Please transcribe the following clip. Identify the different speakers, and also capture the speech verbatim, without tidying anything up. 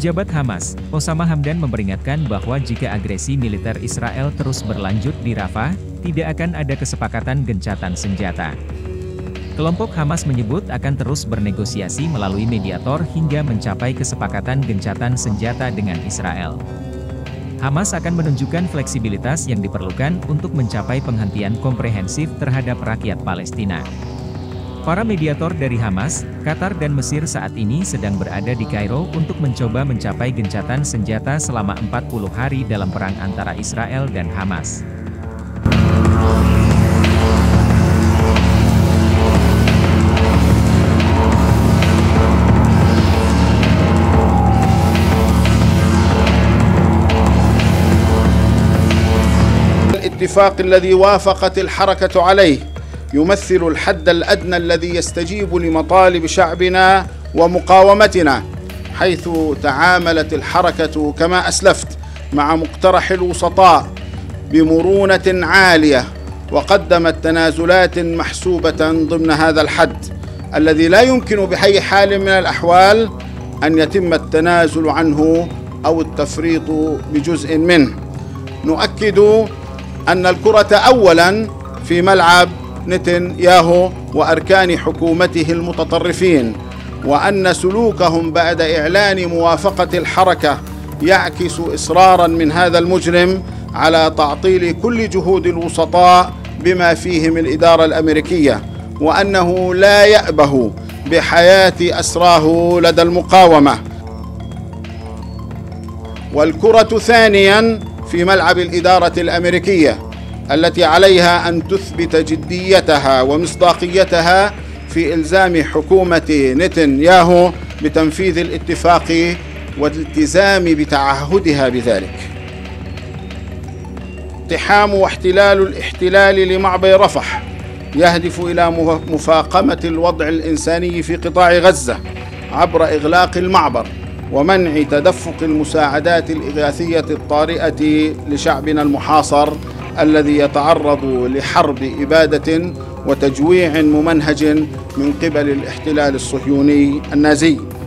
Speaker 1: Pejabat Hamas, Osama Hamdan memperingatkan bahwa jika agresi militer Israel terus berlanjut di Rafah, tidak akan ada kesepakatan gencatan senjata. Kelompok Hamas menyebut akan terus bernegosiasi melalui mediator hingga mencapai kesepakatan gencatan senjata dengan Israel. Hamas akan menunjukkan fleksibilitas yang diperlukan untuk mencapai penghentian komprehensif terhadap rakyat Palestina. Para mediator dari Hamas, Qatar dan Mesir saat ini sedang berada di Kairo untuk mencoba mencapai gencatan senjata selama empat puluh hari dalam perang antara Israel dan Hamas.
Speaker 2: الاتفاق الذي وافقت الحركة عليه يمثل الحد الأدنى الذي يستجيب لمطالب شعبنا ومقاومتنا، حيث تعاملت الحركة كما أسلفت مع مقترح الوسطاء بمرونة عالية، وقدمت تنازلات محسوبة ضمن هذا الحد الذي لا يمكن بأي حال من الأحوال أن يتم التنازل عنه أو التفريط بجزء منه. نؤكد أن الكرة أولاً في ملعب نتنياهو وأركان حكومته المتطرفين، وأن سلوكهم بعد إعلان موافقة الحركة يعكس إصراراً من هذا المجرم على تعطيل كل جهود الوسطاء بما فيهم الإدارة الأمريكية، وأنه لا يأبه بحياة أسراه لدى المقاومة. والكرة ثانياً في ملعب الإدارة الأمريكية التي عليها أن تثبت جديتها ومصداقيتها في إلزام حكومة نتنياهو بتنفيذ الاتفاق والالتزام بتعهدها بذلك. اقتحام واحتلال الاحتلال لمعبر رفح يهدف إلى مفاقمة الوضع الإنساني في قطاع غزة عبر إغلاق المعبر ومنع تدفق المساعدات الإغاثية الطارئة لشعبنا المحاصر الذي يتعرض لحرب إبادة وتجويع ممنهج من قبل الاحتلال الصهيوني النازي.